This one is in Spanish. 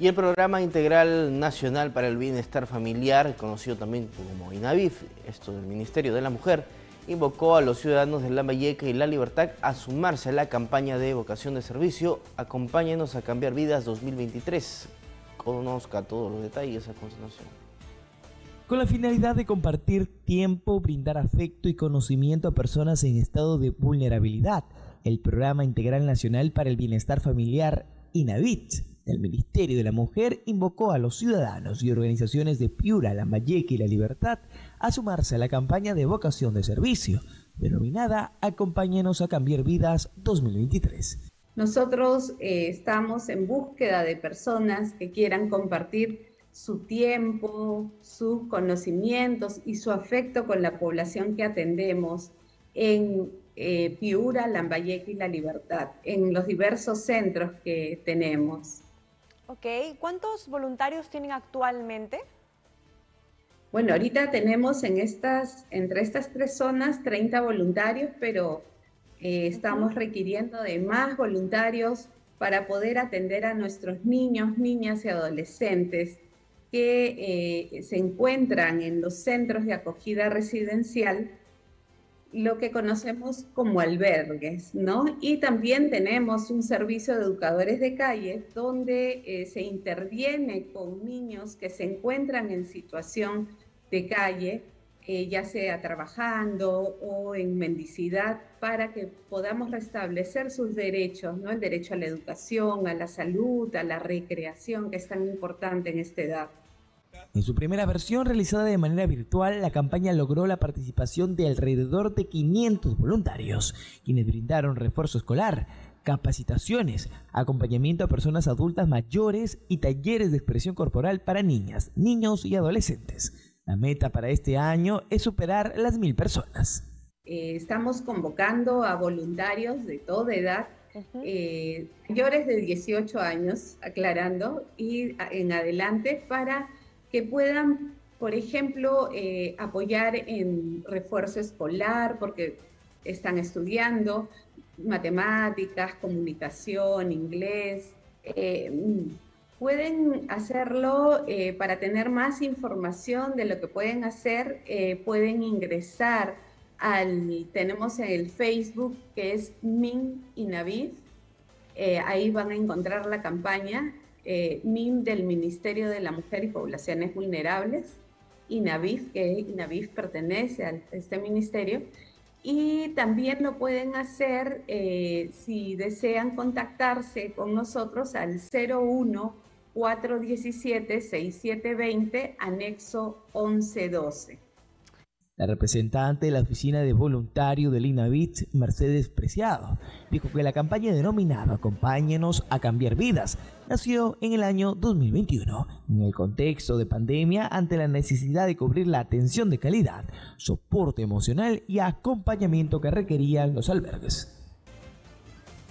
Y el Programa Integral Nacional para el Bienestar Familiar, conocido también como INAVIF, esto del Ministerio de la Mujer, invocó a los ciudadanos de Lambayeque y La Libertad a sumarse a la campaña de vocación de servicio Acompáñenos a cambiar vidas 2023. Conozca todos los detalles a continuación. Con la finalidad de compartir tiempo, brindar afecto y conocimiento a personas en estado de vulnerabilidad, el Programa Integral Nacional para el Bienestar Familiar, INAVIF, del Ministerio de la Mujer, invocó a los ciudadanos y organizaciones de Piura, Lambayeque y La Libertad a sumarse a la campaña de vocación de servicio, denominada Acompáñenos a cambiar vidas 2023. Nosotros estamos en búsqueda de personas que quieran compartir su tiempo, sus conocimientos y su afecto con la población que atendemos en Piura, Lambayeque y La Libertad, en los diversos centros que tenemos. Ok, ¿cuántos voluntarios tienen actualmente? Bueno, ahorita tenemos entre estas tres zonas 30 voluntarios, pero estamos requiriendo de más voluntarios para poder atender a nuestros niños, niñas y adolescentes que se encuentran en los centros de acogida residencial, lo que conocemos como albergues, ¿no? Y también tenemos un servicio de educadores de calle donde se interviene con niños que se encuentran en situación de calle, ya sea trabajando o en mendicidad, para que podamos restablecer sus derechos, ¿no? El derecho a la educación, a la salud, a la recreación, que es tan importante en esta edad. En su primera versión, realizada de manera virtual, la campaña logró la participación de alrededor de 500 voluntarios, quienes brindaron refuerzo escolar, capacitaciones, acompañamiento a personas adultas mayores y talleres de expresión corporal para niñas, niños y adolescentes. La meta para este año es superar las 1000 personas. Estamos convocando a voluntarios de toda edad, mayores de 18 años, aclarando, y en adelante, para que puedan, por ejemplo, apoyar en refuerzo escolar, porque están estudiando matemáticas, comunicación, inglés. Pueden hacerlo para tener más información de lo que pueden hacer, pueden ingresar tenemos el Facebook que es MIM INAVIF, ahí van a encontrar la campaña. MIM del Ministerio de la Mujer y Poblaciones Vulnerables, INAVIF, que INAVIF pertenece a este ministerio, y también lo pueden hacer si desean contactarse con nosotros al 01-417-6720, anexo 1112. La representante de la oficina de voluntario del INAVIF, Mercedes Preciado, dijo que la campaña denominada Acompáñenos a cambiar vidas nació en el año 2021, en el contexto de pandemia, ante la necesidad de cubrir la atención de calidad, soporte emocional y acompañamiento que requerían los albergues.